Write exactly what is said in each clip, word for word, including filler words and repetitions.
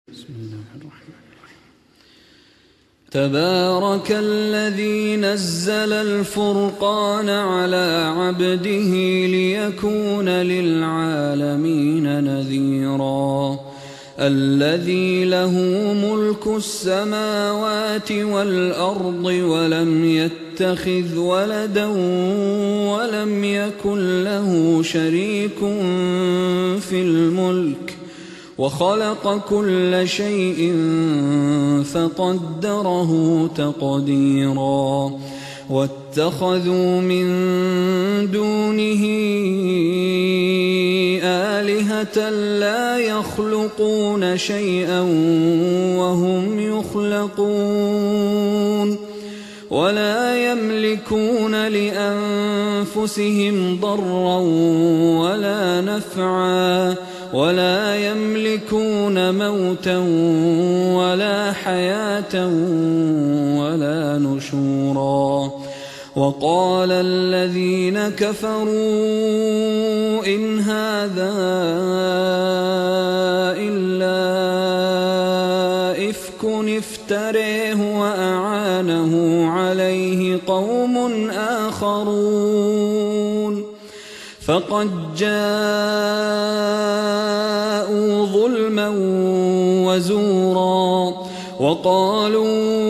بسم الله الرحمن الرحيم. تبارك الذي نزل الفرقان على عبده ليكون للعالمين نذيرا الذي له ملك السماوات والأرض ولم يتخذ ولدا ولم يكن له شريك في الملك وخلق كل شيء فقدره تقديرا واتخذوا من دونه آلهة لا يخلقون شيئا وهم يخلقون ولا يملكون لأنفسهم ضرا ولا نفعا ولا يملكون موتا ولا حياة ولا نشورا وقال الذين كفروا إن هذا إلا إفك افتريه وأعانه عليه قوم آخرون فقد جاءوا ظلما وزورا وقالوا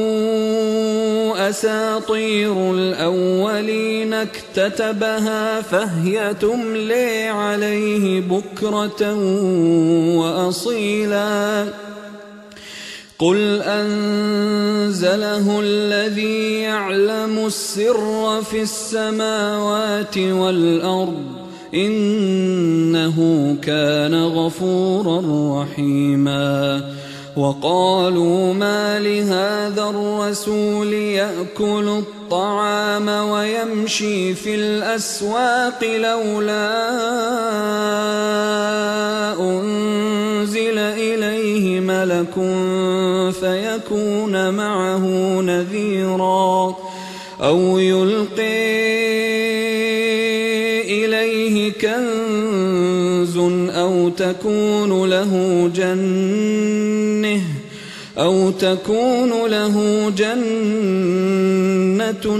أساطير الأولين اكتتبها فهي تملي عليه بكرة وأصيلا قل أنزله الذي يعلم السر في السماوات والأرض إنه كان غفورا رحيما وقالوا ما لهذا الرسول يأكل الطعام ويمشي في الأسواق لولا أنزل إليه ملك فيكون معه نذيرا أو يلقي إليه كنز أو تكون له جنة أو تكون له جنة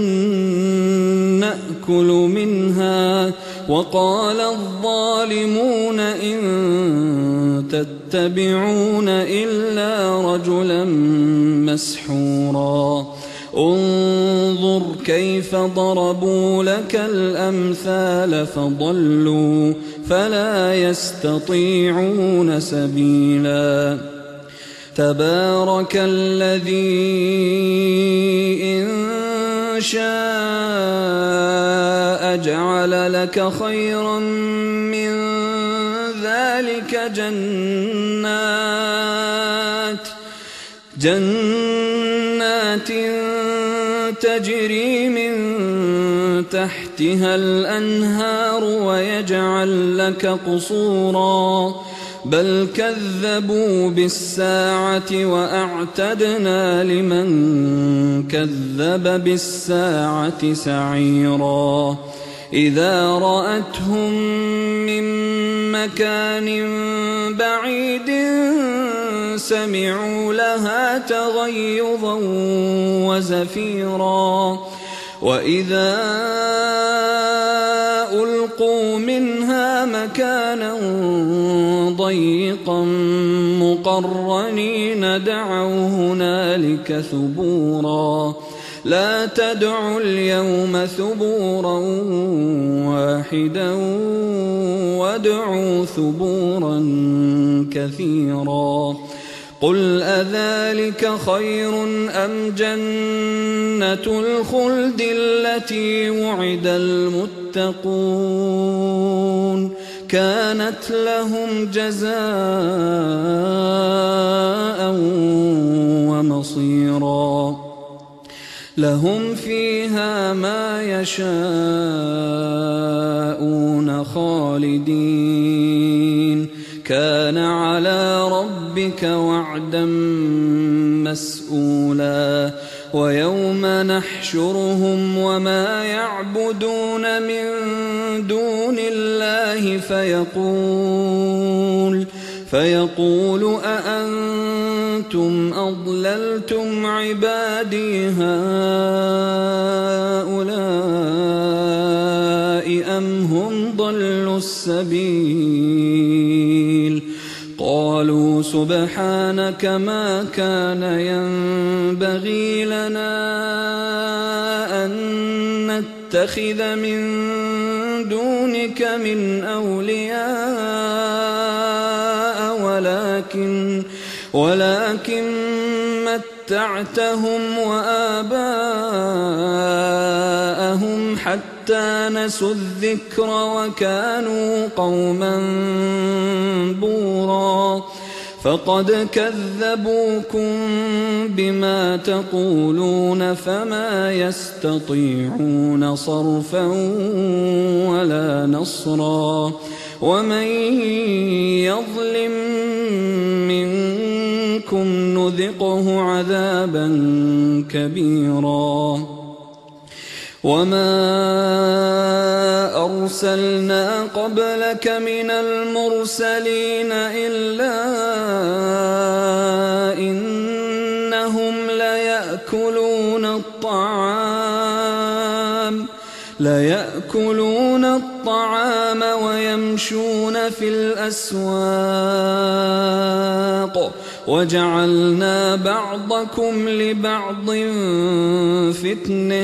نأكل منها وقال الظالمون إن تتبعون إلا رجلا مسحورا انظر كيف ضربوا لك الأمثال فضلوا فلا يستطيعون سبيلا تبارك الذي إن شاء جعل لك خيرا من ذلك جنات جنات تجري من تحتها الأنهار ويجعل لك قصورا بل كذبوا بالساعة وأعتدنا لمن كذب بالساعة سعيرا إذا رأتهم من مكان بعيد سمعوا لها تغيظا وزفيرا وإذا ألقوا منها مكانا ضيقا مقرنين دعوا هنالك ثبورا لا تدعوا اليوم ثبورا واحدا وادعوا ثبورا كثيرا قل أذلك خير أم جنة الخلد التي وعد المتقون كانت لهم جزاء ومصيرا لهم فيها ما يشاءون خالدين كان على ربك وعدا مسئولا ويوم نحشرهم وما يعبدون من دون الله فيقول فيقول أأنتم أأنتم أضللتم عبادي هؤلاء أم هم ضلوا السبيل قالوا سبحانك ما كان ينبغي لنا أن نتخذ من دونك من أولياء ولكن ولكن متعتهم وآباءهم حتى نسوا الذكر وكانوا قوما بورا فقد كذبوكم بما تقولون فما يستطيعون صرفا ولا نصرا ومن يظلم منكم نذقه عذابا كبيرا وما أرسلنا قبلك من المرسلين إلا إنهم ليأكلون الطعام ليأكلون الطعام ويمشون في الأسواق وجعلنا بعضكم لبعض فتنة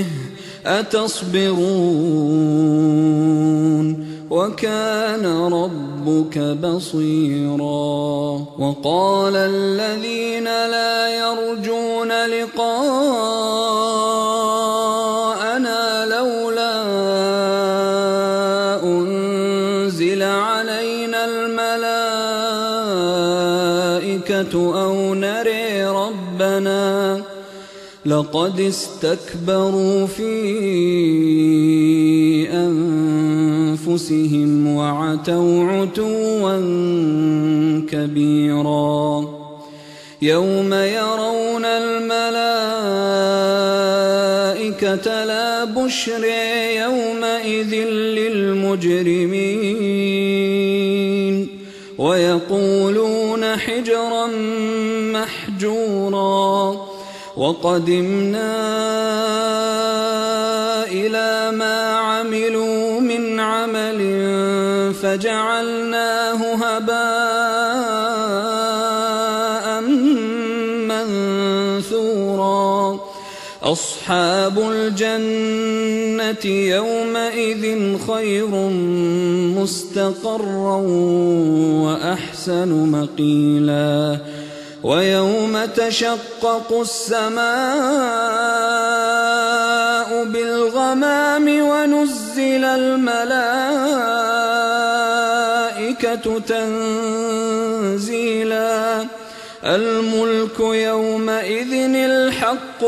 أتصبرون وكان ربك بصيرا وقال الذين لا يرجون لقاءنا لولا أنزل علينا الملائكة أو نري ربنا لقد استكبروا في أنفسهم وعتوا عتوا كبيرا يوم يرون الملائكة لا بشر يومئذ للمجرمين ويقولون حجرا محجورا وقدمنا إلى ما عملوا من عمل فجعلناه هباء منثورا أصحاب الجنة يومئذ خير مستقرا وأحسن مقيلا ويوم تشقق السماء بالغمام ونزل الملائكة تنزيلا الملك يومئذ الحق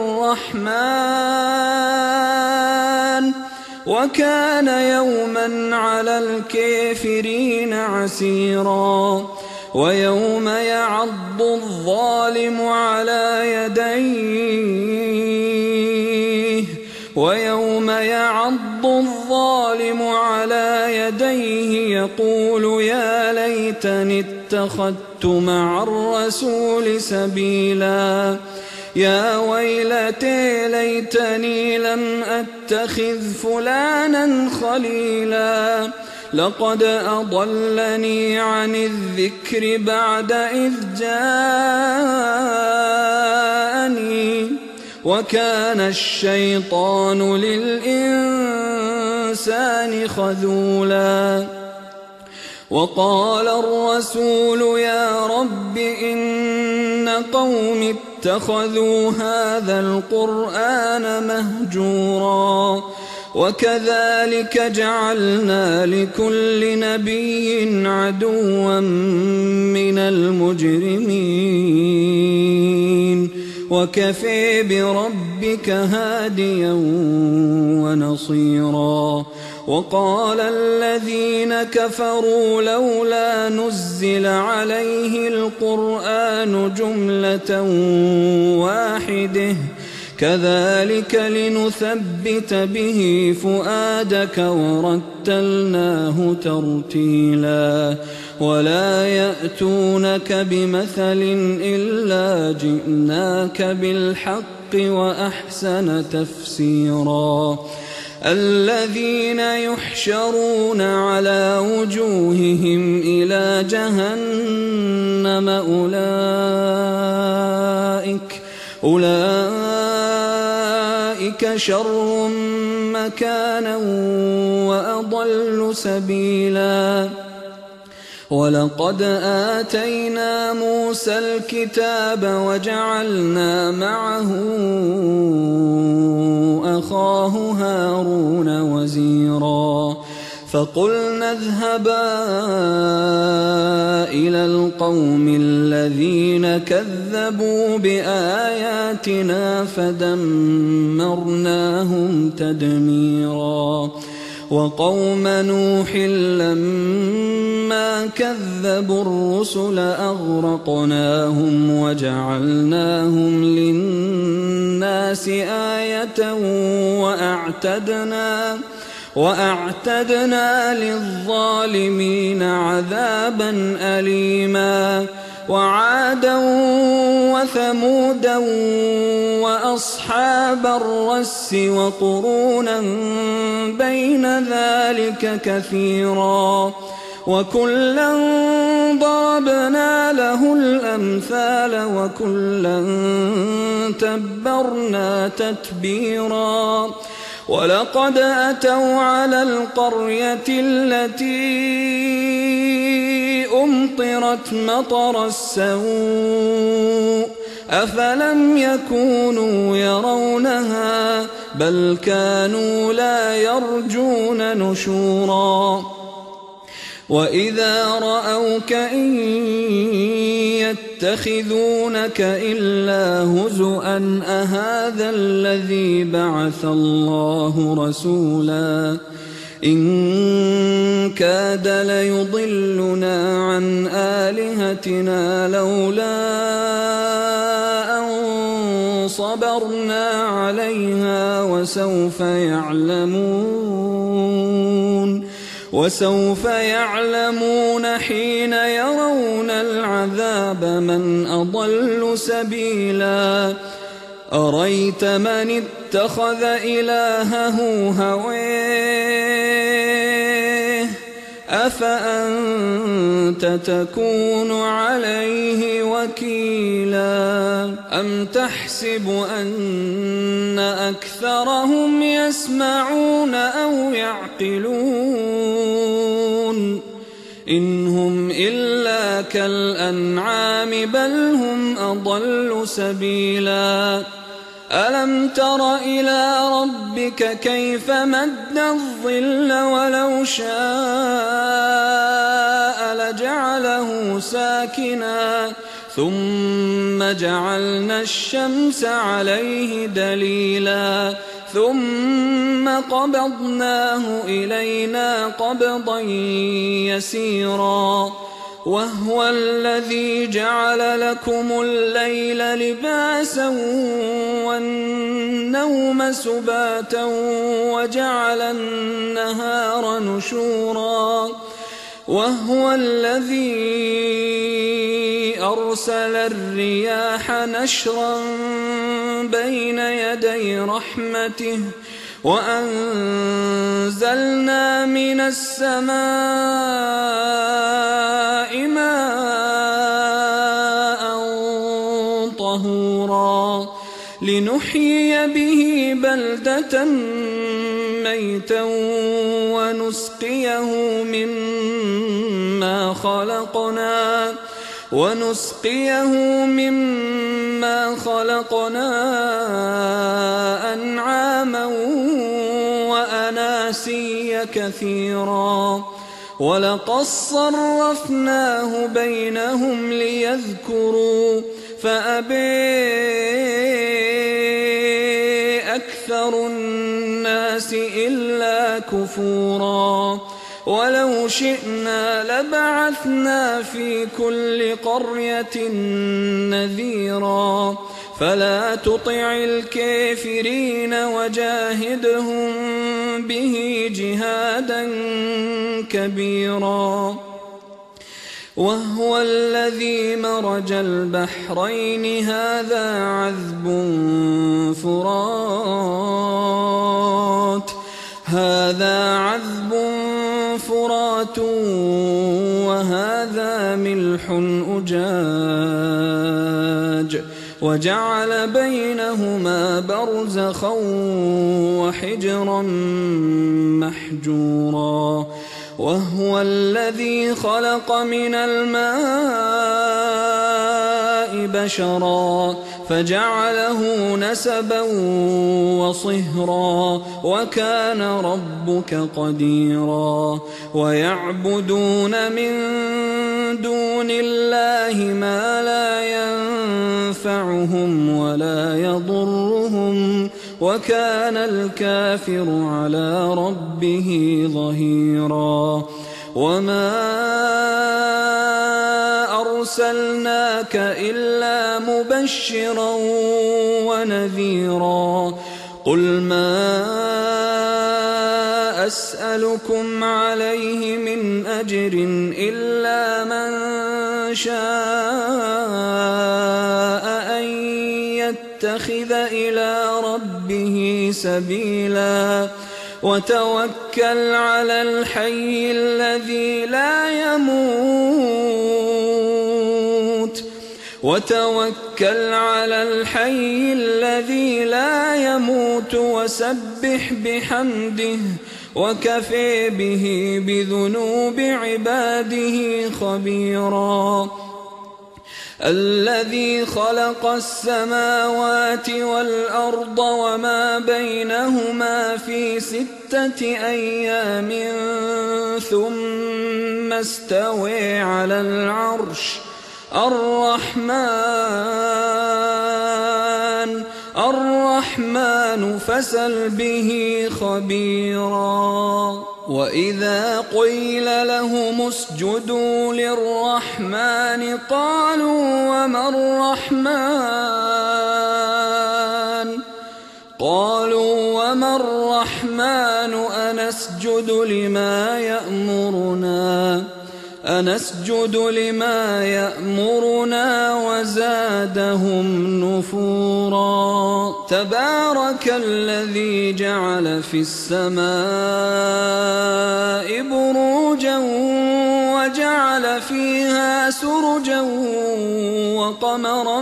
للرحمن وكان يوما على الكافرين عسيرا ويوم يعض الظالم على يديه ويوم يعض الظالم على يديه يقول يا ليتني اتخذت مع الرسول سبيلا يا ويلتي ليتني لم أتخذ فلانا خليلا لقد أضلني عن الذكر بعد إذ جاءني وكان الشيطان للإنسان خذولا وقال الرسول يا رب إن قوم اتخذوا هذا القرآن مهجورا وكذلك جعلنا لكل نبي عدوا من المجرمين وكفى بربك هاديا ونصيرا وقال الذين كفروا لولا نزل عليه القرآن جملة واحدة كذلك لنثبت به فؤادك ورتلناه ترتيلا ولا يأتونك بمثل إلا جئناك بالحق وأحسن تفسيرا الذين يحشرون على وجوههم إلى جهنم أولئك أولئك شر مكانا وأضل سبيلا ولقد آتينا موسى الكتاب وجعلنا معه أخاه هارون وزيرا فقلنا اذهبا إلى القوم الذين كذبوا بآياتنا فدمرناهم تدميرا وقوم نوح لما كذبوا الرسل أغرقناهم وجعلناهم للناس آية وأعتدنا وأعتدنا للظالمين عذابا أليما وعادا وثمودا وأصحاب الرس وقرونا بين ذلك كثيرا وكلا ضربنا له الأمثال وكلا تبرنا تتبيرا ولقد أتوا على القرية التي أمطرت مطر السوء أفلم يكونوا يرونها بل كانوا لا يرجون نشورا وإذا رأوك إن يتخذونك إلا هزؤا أهذا الذي بعث الله رسولا إن كاد ليضلنا عن آلهتنا لولا أن صبرنا عليها وسوف يعلمون وسوف يعلمون حين يرون العذاب من أضل سبيلا أريت من اتخذ إلهه هويه أفأنت تكون عليه وكيلا أم تحسب أن أكثرهم يسمعون أو يعقلون إن هم إلا كالأنعام بل هم أضل سبيلا ألم تر إلى ربك كيف مد الظل ولو شاء لجعله ساكنا ثم جعلنا الشمس عليه دليلا ثم قبضناه إلينا قبضا يسيرا وهو الذي جعل لكم الليل لباسا والنوم سباتا وجعل النهار نشورا وهو الذي أرسل الرياح نشرا بين يدي رحمته وأنزلنا من السماء ماء طهورا لنحيي به بلدة ميتا ونسقيه مما خلقنا ونسقيه مما خلقنا أنعاما وأناسيا كثيرا ولقد صرفناه بينهم ليذكروا فأبى أكثر الناس إلا كفورا ولو شئنا لبعثنا في كل قرية نذيرا فلا تطع الكافرين وجاهدهم به جهادا كبيرا وهو الذي مرج البحرين هذا عذب فرات هذا عذب فرات وهذا ملح أجاج وجعل بينهما برزخا وحجرا محجورا وهو الذي خلق من الماء بشرا فجعله نسبا وصهرا وكان ربك قديرا ويعبدون من دون الله ما لا ينفعهم ولا يضرهم وكان الكافر على ربه ظهيرا وما أرسلناك إلا مبشرا ونذيرا قل ما أسألكم عليه من أجر إلا من شاء أن يتخذ إلى ربه سبيلا وتوكل على الحي الذي لا يموت وتوكل على الحي الذي لا يموت وسبح بحمده وكفى به بذنوب عباده خبيرا الذي خلق السماوات والأرض وما بينهما في ستة أيام ثم استوى على العرش الرحمن الرحمن فاسأل به خبيرا وإذا قيل لهم اسجدوا للرحمن قالوا وما الرحمن قالوا وما الرحمن أنسجد لما يأمرنا أنسجد لما يأمرنا وزادهم نفورا تبارك الذي جعل في السماء بروجا وجعل فيها سرجا وقمرا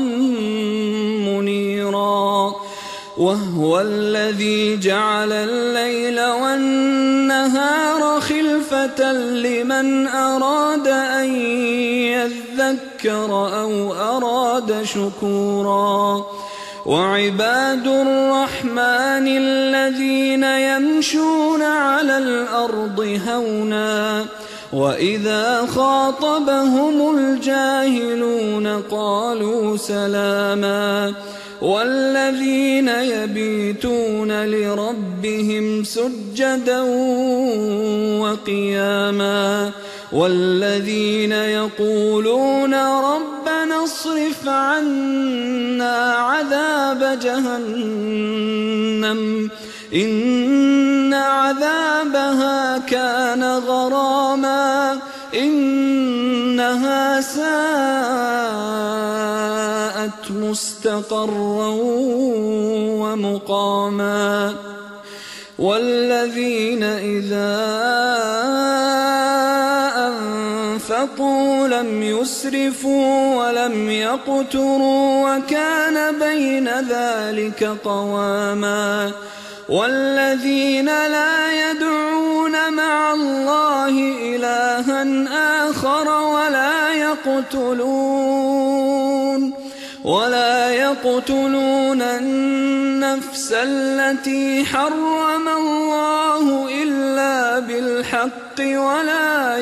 منيرا وهو الذي جعل الليل والنهار خلفة لمن أراد أن يذكر أو أراد شكورا وعباد الرحمن الذين يمشون على الأرض هونا وإذا خاطبهم الجاهلون قالوا سلاما والذين يبيتون لربهم سجدا وقياما والذين يقولون ربنا اصرف عنا عذاب جهنم إن عذابها كان غراما إنها ساءت مستقرا ومقاما والذين إذا أنفقوا لم يسرفوا ولم يقتروا وكان بين ذلك قواما والذين لا يدعون مع الله إلها آخر ولا يقتلون ولا يقتلون النفس التي حرم الله إلا بالحق ولا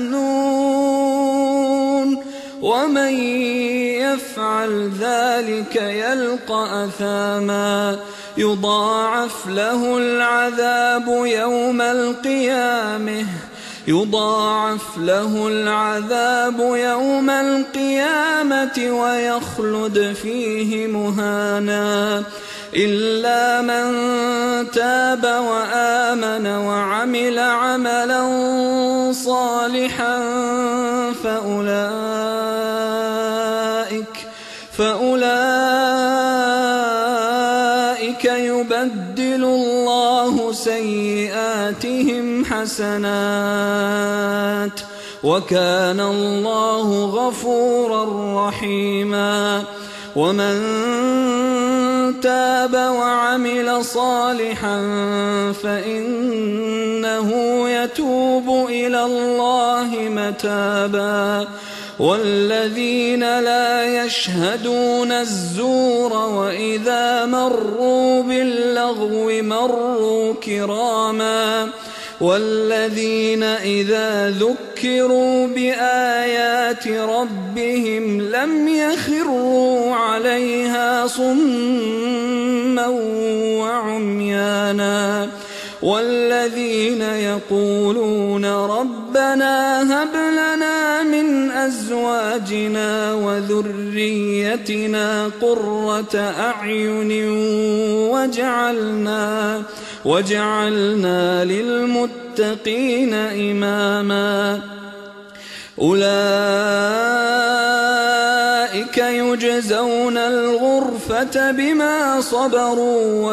يزنون ومن يفعل ذلك يلقى أثاما يضاعف له العذاب يوم القيامة يضاعف له العذاب يوم القيامة ويخلد فيه مهانا إلا من تاب وآمن وعمل عملا صالحا فأولئك فأولئك يبدل الله سيئاتهم حسنات وكان الله غفورا رحيما. ومن تاب وعمل صالحا فإنه يتوب إلى الله متابا. والذين لا يشهدون الزور وإذا مروا باللغو مروا كراما. والذين إذا ذكروا بآيات ربهم لم يخروا عليها صما وعميانا. والذين يقولون ربنا هب لنا من أزواجنا وذريتنا قرة أعين وجعلنا وجعلنا للمتقين إماما. أولئك يجزون الغرفة بما صبروا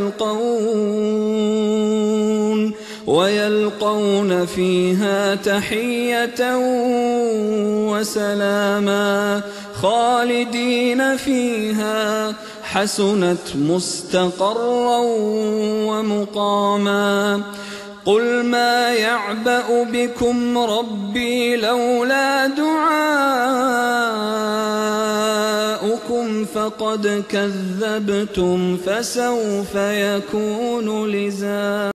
ويلقون ويلقون فيها تحية وسلاما خالدين فيها حسنت مستقرا ومقاما. قل ما يعبأ بكم ربي لولا دعاؤكم فقد كذبتم فسوف يكون لزاما.